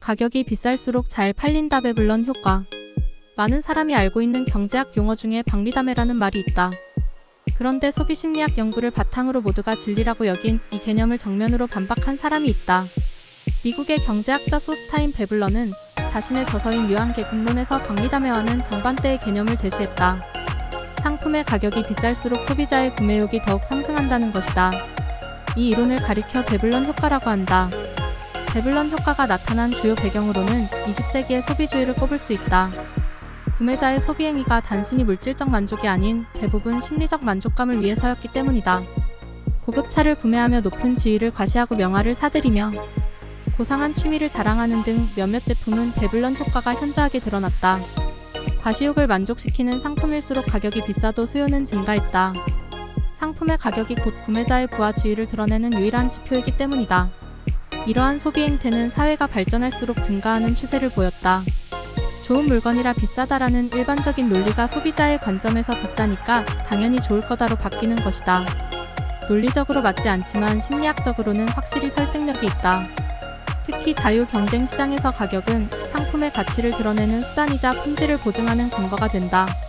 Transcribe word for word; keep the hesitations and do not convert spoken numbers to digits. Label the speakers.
Speaker 1: 가격이 비쌀수록 잘 팔린다. 배블런 효과. 많은 사람이 알고 있는 경제학 용어 중에 박리담회라는 말이 있다. 그런데 소비심리학 연구를 바탕으로 모두가 진리라고 여긴 이 개념을 정면으로 반박한 사람이 있다. 미국의 경제학자 소스타인 배블런은 자신의 저서인 묘한계급론에서 박리담회와는 정반대의 개념을 제시했다. 상품의 가격이 비쌀수록 소비자의 구매욕이 더욱 상승한다는 것이다. 이 이론을 가리켜 배블런 효과라고 한다. 배블런 효과가 나타난 주요 배경으로는 이십 세기의 소비주의를 꼽을 수 있다. 구매자의 소비 행위가 단순히 물질적 만족이 아닌 대부분 심리적 만족감을 위해서였기 때문이다. 고급차를 구매하며 높은 지위를 과시하고 명화를 사들이며 고상한 취미를 자랑하는 등 몇몇 제품은 배블런 효과가 현저하게 드러났다. 과시욕을 만족시키는 상품일수록 가격이 비싸도 수요는 증가했다. 상품의 가격이 곧 구매자의 부와 지위를 드러내는 유일한 지표이기 때문이다. 이러한 소비 행태는 사회가 발전할수록 증가하는 추세를 보였다. 좋은 물건이라 비싸다라는 일반적인 논리가 소비자의 관점에서 비싸니까 당연히 좋을 거다로 바뀌는 것이다. 논리적으로 맞지 않지만 심리학적으로는 확실히 설득력이 있다. 특히 자유 경쟁 시장에서 가격은 상품의 가치를 드러내는 수단이자 품질을 보증하는 근거가 된다.